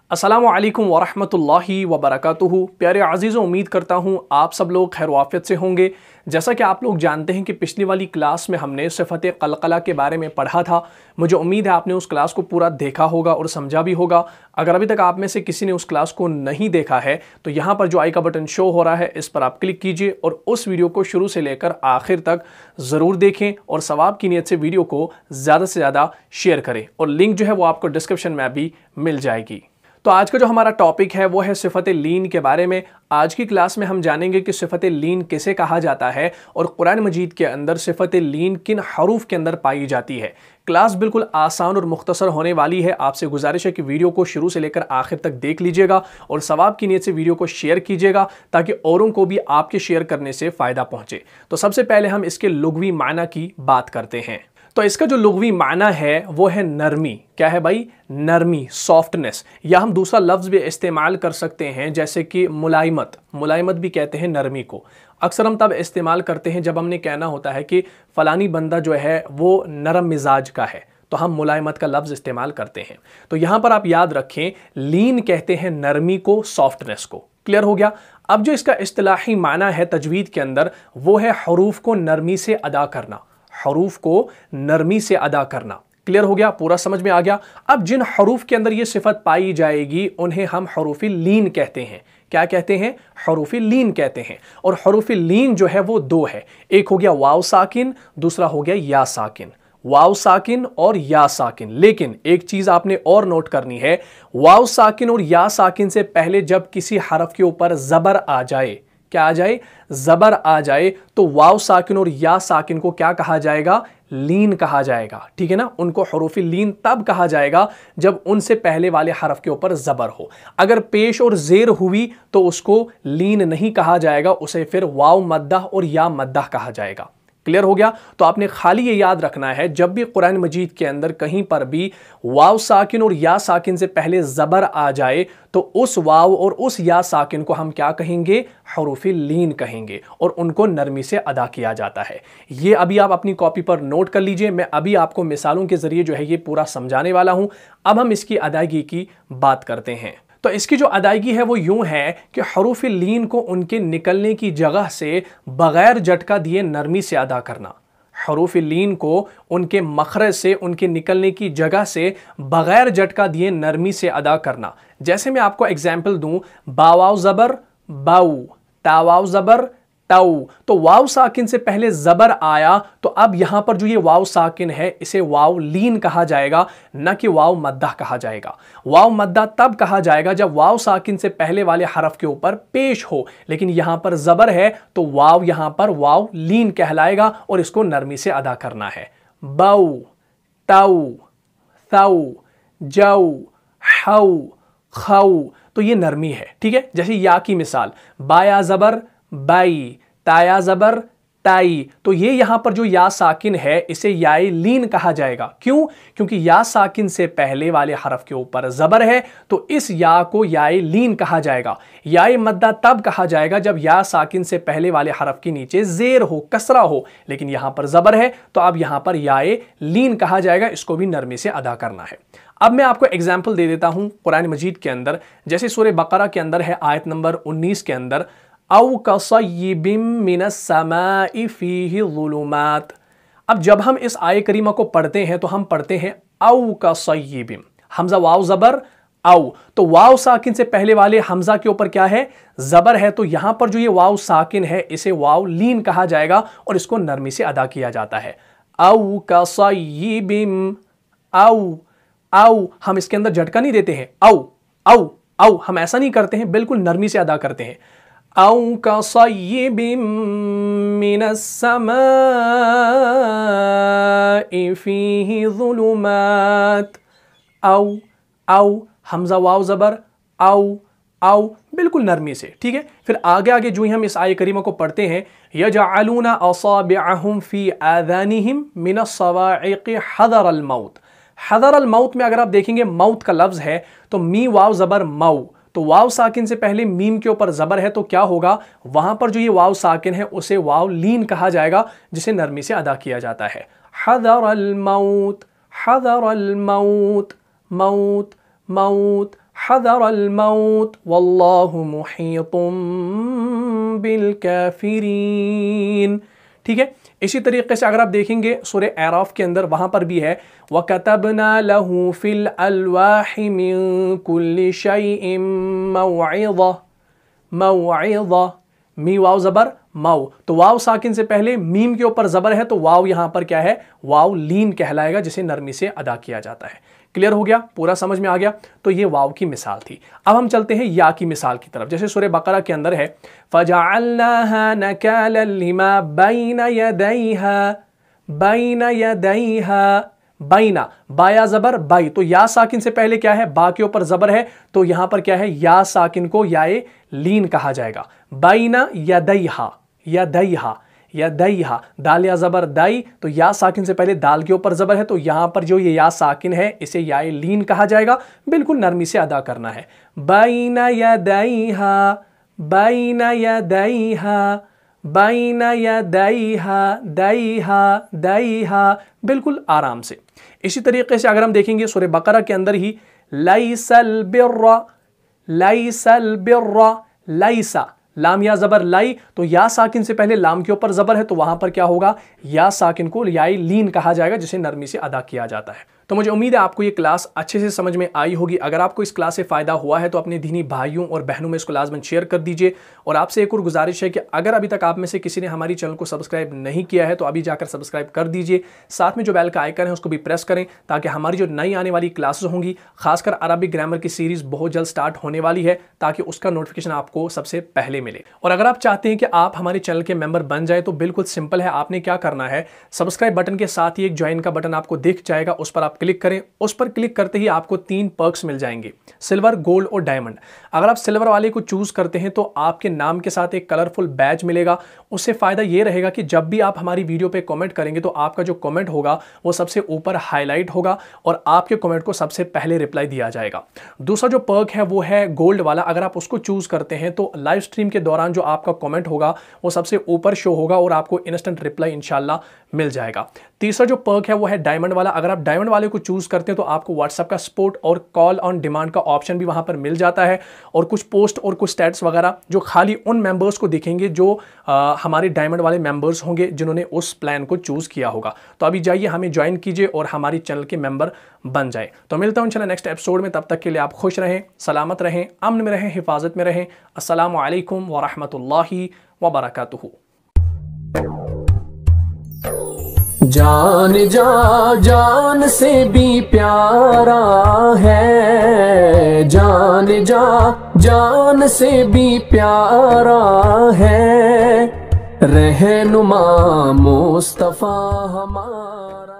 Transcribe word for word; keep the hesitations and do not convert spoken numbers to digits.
अस्सलामु अलैकुम वरहमतुल्लाहि वबरकातुहू। प्यारे अज़ीज़ों, उम्मीद करता हूँ आप सब लोग खैर वाफ़ियत से होंगे। जैसा कि आप लोग जानते हैं कि पिछली वाली क्लास में हमने सिफ़त क़लक़ला के बारे में पढ़ा था। मुझे उम्मीद है आपने उस क्लास को पूरा देखा होगा और समझा भी होगा। अगर अभी तक आप में से किसी ने उस क्लास को नहीं देखा है तो यहाँ पर जो आई का बटन शो हो रहा है इस पर आप क्लिक कीजिए और उस वीडियो को शुरू से लेकर आखिर तक ज़रूर देखें और सवाब की नीयत से वीडियो को ज़्यादा से ज़्यादा शेयर करें और लिंक जो है वो आपको डिस्क्रिप्शन में भी मिल जाएगी। तो आज का जो हमारा टॉपिक है वो है सिफ़त लीन के बारे में। आज की क्लास में हम जानेंगे कि सिफ़त लीन किसे कहा जाता है और कुरान मजीद के अंदर सिफ़त लीन किन हरूफ के अंदर पाई जाती है। क्लास बिल्कुल आसान और मुख्तसर होने वाली है। आपसे गुजारिश है कि वीडियो को शुरू से लेकर आखिर तक देख लीजिएगा और सवाब की नीयत से वीडियो को शेयर कीजिएगा ताकि औरों को भी आपके शेयर करने से फ़ायदा पहुँचे। तो सबसे पहले हम इसके लुग़वी माना की बात करते हैं। तो इसका जो लुग़वी माना है वो है नरमी। क्या है भाई? नरमी, सॉफ्टनेस। या हम दूसरा लफ्ज़ भी इस्तेमाल कर सकते हैं जैसे कि मुलायमत। मुलायमत भी कहते हैं नरमी को। अक्सर हम तब इस्तेमाल करते हैं जब हमने कहना होता है कि फ़लानी बंदा जो है वो नरम मिजाज का है, तो हम मुलायमत का लफ्ज़ इस्तेमाल करते हैं। तो यहाँ पर आप याद रखें, लीन कहते हैं नरमी को, सॉफ्टनेस को। क्लियर हो गया? अब जो इसका इस्तिलाही माना है तजवीद के अंदर वो है हुरूफ को नरमी से अदा करना। हुरूफ को नरमी से अदा करना। क्लियर हो गया? पूरा समझ में आ गया? अब जिन हुरूफ के अंदर ये सिफत पाई जाएगी उन्हें हम हुरूफ लीन कहते हैं। क्या कहते हैं? हुरूफ लीन कहते हैं। और हुरूफ लीन जो है वो दो है, एक हो गया वाव साकिन, दूसरा हो गया या साकिन। वाव साकिन और या साकिन। लेकिन एक चीज आपने और नोट करनी है, वाव साकिन और या साकिन से पहले जब किसी हरफ के ऊपर जबर आ जाए, क्या आ जाए? जबर आ जाए, तो वाव साकिन और या साकिन को क्या कहा जाएगा? लीन कहा जाएगा। ठीक है ना? उनको हुरूफ लीन तब कहा जाएगा जब उनसे पहले वाले हरफ के ऊपर जबर हो। अगर पेश और जेर हुई तो उसको लीन नहीं कहा जाएगा, उसे फिर वाव मद्दा और या मद्दा कहा जाएगा। क्लियर हो गया? तो आपने खाली ये याद रखना है, जब भी कुरान मजीद के अंदर कहीं पर भी वाव साकिन और या साकिन से पहले जबर आ जाए तो उस वाव और उस या साकिन को हम क्या कहेंगे? हुरूफ लीन कहेंगे और उनको नरमी से अदा किया जाता है। ये अभी आप अपनी कॉपी पर नोट कर लीजिए। मैं अभी आपको मिसालों के जरिए जो है ये पूरा समझाने वाला हूं। अब हम इसकी अदायगी की बात करते हैं। तो इसकी जो अदायगी है वो यूं है कि हुरूफ लीन को उनके निकलने की जगह से बगैर झटका दिए नरमी से अदा करना। हुरूफ लीन को उनके मखरज से, उनके निकलने की जगह से बगैर झटका दिए नरमी से अदा करना। जैसे मैं आपको एग्जाम्पल दूं, बावाव जबर बाऊ, तावाव जबर ताऊ। तो वाव साकिन से पहले जबर आया तो अब यहां पर जो ये वाव साकिन है इसे वाव लीन कहा जाएगा, न कि वाव मद्दा कहा जाएगा। वाव मद्दा तब कहा जाएगा जब वाव साकिन से पहले वाले हरफ के ऊपर पेश हो, लेकिन यहां पर जबर है तो वाव यहां पर वाव लीन कहलाएगा और इसको नरमी से अदा करना है। बाऊ, ताऊ, ताऊ, जाऊ, हाउ, खाऊ। तो ये नरमी है। ठीक है? जैसे या की मिसाल, बाया जबर बाई, ताया जबर ताई। तो ये यहां पर जो या साकिन है इसे याए लीन कहा जाएगा। क्यों? क्योंकि या साकिन से पहले वाले हरफ के ऊपर जबर है तो इस या को याए लीन कहा जाएगा। याए मद्दा तब कहा जाएगा जब या साकिन से पहले वाले हरफ के नीचे जेर हो, कसरा हो, लेकिन यहां पर जबर है तो अब यहां पर याए लीन कहा जाएगा। इसको भी नरमी से अदा करना है। अब मैं आपको एग्जाम्पल दे देता हूं कुरान मजीद के अंदर। जैसे सूरह बकरा के अंदर है आयत नंबर उन्नीस के अंदर, औ कसय्यिबिम मिनस समाई फीहि ज़ुलुमात। अब जब हम इस आय करीमा को पढ़ते हैं तो हम पढ़ते हैं औ कसय्यिबिम, हमजा वाव जबर औ। तो वाव साकिन से पहले वाले हमजा के ऊपर क्या है? जबर है। तो यहां पर जो ये वाव साकिन है इसे वाव लीन कहा जाएगा और इसको नरमी से अदा किया जाता है। औ कसय्यिबिम, औ औ। हम इसके अंदर झटका नहीं देते हैं, औ औ औ, हम ऐसा नहीं करते हैं, बिल्कुल नरमी से अदा करते हैं। औ कसय्यिबिम मिनस समाई फीहि ज़ुलुमात। औ औ, हमजा वाव जबर औ औ, बिल्कुल नरमी से। ठीक है? फिर आगे आगे जो ही हम इस आय करीमा को पढ़ते हैं, यजअलूना असाबिअहुम फी आज़ानिहिम मिनस सवाइक़ि हज़रल मौत। हज़रल मौत में अगर आप देखेंगे मौत का लफ्ज है तो मी वाव जबर मऊ, तो वाव साकिन से पहले मीम के ऊपर जबर है तो क्या होगा? वहां पर जो ये वाव साकिन है उसे वाव लीन कहा जाएगा जिसे नरमी से अदा किया जाता है। हज़रल मौत, हज़रल मौत, मौत, मौत, हज़रल मौत वल्लाहु मुहीतुम बिल काफिरीन। ठीक है, इसी तरीके से अगर आप देखेंगे सूरह आराफ के अंदर वहां पर भी है व कतबना लहू फिल अलवाहि मिन कुल्लि शैइन मौइज़ा, मौइज़ा, मी वाव जबर माऊ, तो वाव साकिन से पहले मीम के ऊपर जबर है, तो वाव यहां पर क्या है, वाव लीन कहलाएगा, जिसे नरमी से अदा किया जाता है। क्लियर हो गया, पूरा समझ में आ गया। तो ये वाव की मिसाल थी। अब हम चलते हैं या की मिसाल की तरफ। जैसे सूरह बकरा के अंदर है फजअलनाहा नकालन लिमा बैन यदैहा, बैन यदैहा, बैना, बाया जबर बाई, तो या साकिन से पहले क्या है, बा के ऊपर जबर है, तो यहां पर क्या है, या साकिन को याए लीन कहा जाएगा। बैना यदैहा, यदैहा, यदैहा, दाल या जबर दाई, तो या साकिन से पहले दाल के ऊपर जबर है, तो यहां पर जो ये या साकिन है इसे याए लीन कहा जाएगा। बिल्कुल नरमी से अदा करना है। बैना यदैहा, बैना यदैहा, बैना यदैहा, दैहा, दैहा, बिल्कुल आराम से। इसी तरीके से अगर हम देखेंगे सूरह बकरा के अंदर ही लैसल बिर्रा, लैसल बिर्रा, लैसा, लाम या जबर लाई, तो या साकिन से पहले लाम के ऊपर जबर है, तो वहां पर क्या होगा, या साकिन को याई लीन कहा जाएगा, जिसे नरमी से अदा किया जाता है। तो मुझे उम्मीद है आपको ये क्लास अच्छे से समझ में आई होगी। अगर आपको इस क्लास से फ़ायदा हुआ है तो अपने दीनी भाइयों और बहनों में इसको लाजमन शेयर कर दीजिए। और आपसे एक और गुजारिश है कि अगर अभी तक आप में से किसी ने हमारी चैनल को सब्सक्राइब नहीं किया है तो अभी जाकर सब्सक्राइब कर दीजिए। साथ में जो बेल का आइकन है उसको भी प्रेस करें, ताकि हमारी जो नई आने वाली क्लासेस होंगी, खासकर अरबिक ग्रामर की सीरीज़ बहुत जल्द स्टार्ट होने वाली है, ताकि उसका नोटिफिकेशन आपको सबसे पहले मिले। और अगर आप चाहते हैं कि आप हमारे चैनल के मेंबर बन जाए तो बिल्कुल सिंपल है, आपने क्या करना है, सब्सक्राइब बटन के साथ ही एक ज्वाइन का बटन आपको दिख जाएगा, उस पर आप क्लिक करें। उस पर क्लिक करते ही आपको तीन पर्क्स मिल जाएंगे, सिल्वर, गोल्ड और डायमंड। अगर आप सिल्वर वाले को चूज करते हैं तो आपके नाम के साथ एक कलरफुल बैज मिलेगा। उससे फायदा यह रहेगा कि जब भी आप हमारी वीडियो पे कमेंट करेंगे तो आपका जो कमेंट होगा वो सबसे ऊपर हाईलाइट होगा और आपके कमेंट को सबसे पहले रिप्लाई दिया जाएगा। दूसरा जो पर्क है वो है गोल्ड वाला। अगर आप उसको चूज करते हैं तो लाइव स्ट्रीम के दौरान जो आपका कमेंट होगा वो सबसे ऊपर शो होगा और आपको इंस्टेंट रिप्लाई इंशाल्लाह मिल जाएगा। तीसरा जो पर्क है वो है डायमंड वाला। अगर आप डायमंड वाले को चूज करते हैं तो आपको व्हाट्सएप का सपोर्ट और कॉल ऑन डिमांड का ऑप्शन भी वहां पर मिल जाता है, और कुछ पोस्ट और कुछ स्टेटस वगैरह जो खाली उन मेंबर्स को दिखेंगे जो आ, हमारे डायमंड वाले मेंबर्स होंगे जिन्होंने उस प्लान को चूज किया होगा। तो अभी जाइए हमें ज्वाइन कीजिए और हमारी चैनल के मेंबर बन जाए। तो मिलता हूं इंशाल्लाह नेक्स्ट एपिसोड में। तब तक के लिए आप खुश रहें, सलामत रहें, अमन में रहें, हिफाजत में रहें। अस्सलामु अलैकुम व रहमतुल्लाहि व बरकातुहू। जान जा जान से भी प्यारा है, जान जा जान से भी प्यारा है, रहनुमा मुस्तफा हमारा।